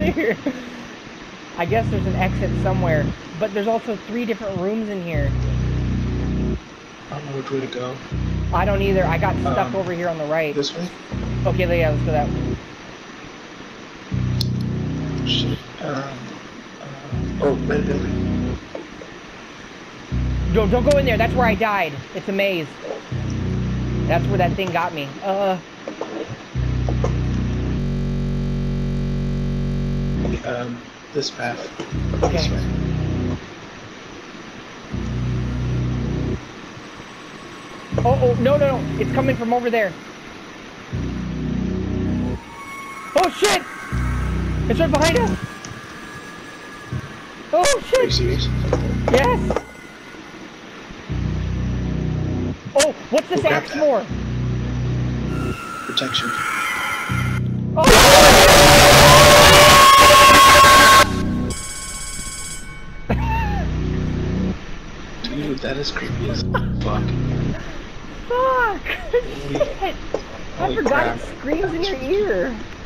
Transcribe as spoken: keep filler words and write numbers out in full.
here? I guess there's an exit somewhere, but there's also three different rooms in here. I don't know which way to go. I don't either. I got stuck um, over here on the right. This way? Okay, yeah, let's go that way. Shit. Um, uh, oh, red building. Don't, don't go in there. That's where I died. It's a maze. That's where that thing got me. Uh. Um, this path. Okay. This way. Oh, oh, no, no, no. It's coming from over there. Oh, shit! It's right behind us! Oh, shit! Are you serious? Yes! Oh, what's this We'll grab axe that. for? Protection. Oh! Dude, that is creepy as fuck. Fuck! Holy, Shit! I holy forgot crap. it screams in your ear.